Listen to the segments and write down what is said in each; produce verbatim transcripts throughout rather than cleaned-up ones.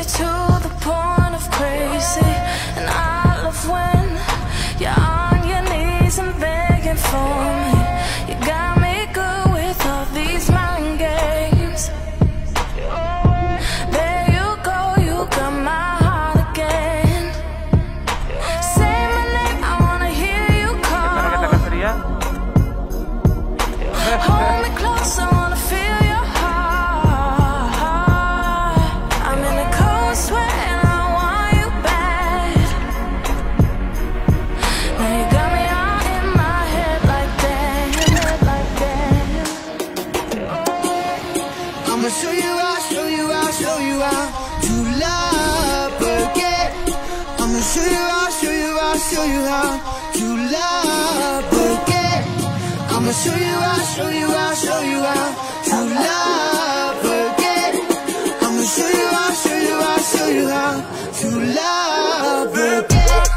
me to the point of crazy. And I love when you're on your knees and begging for me. You got me good with all these mind games. There you go, you got my heart again. Say my name, I wanna hear you call. Hold me close, I wanna feel your heart. I'm in a cold sweat and I want you bad. Now you got me all in my head like that, like that. I'ma show you out, show you out, show you out to love again. I'ma show you out, show you out, show you out to love again. I'ma show you out, show you out, show you out to love again. I'ma show you out, show you out, show you out to love again.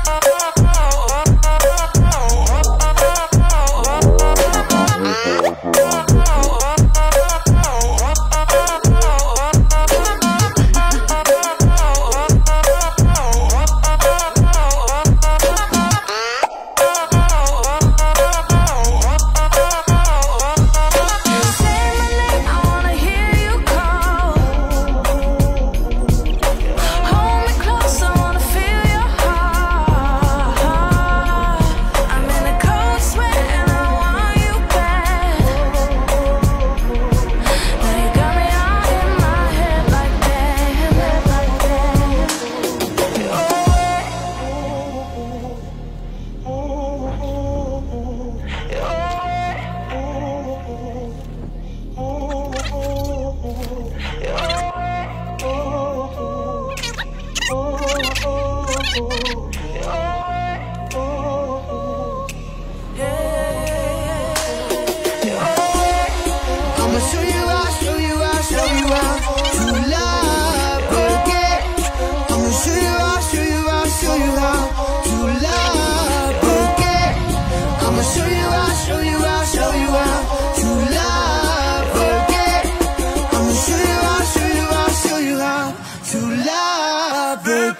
I'ma show you out, show you out, show you out to love again. I'ma show you out, show you out, show you out to love again. I'ma show you out, show you out, show you out to love again. I'ma show you out, show you out, show you out to love again.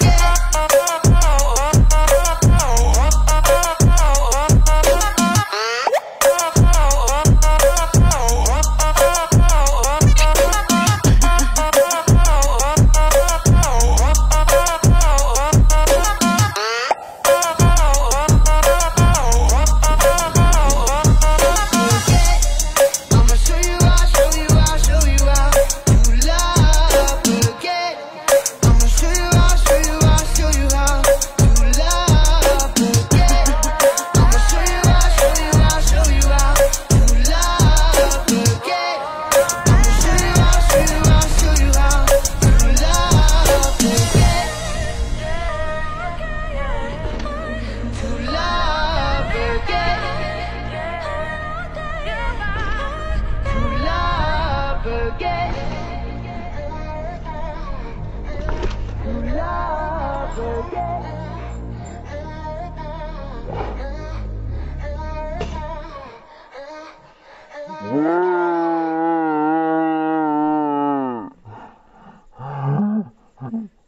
Mm-hmm.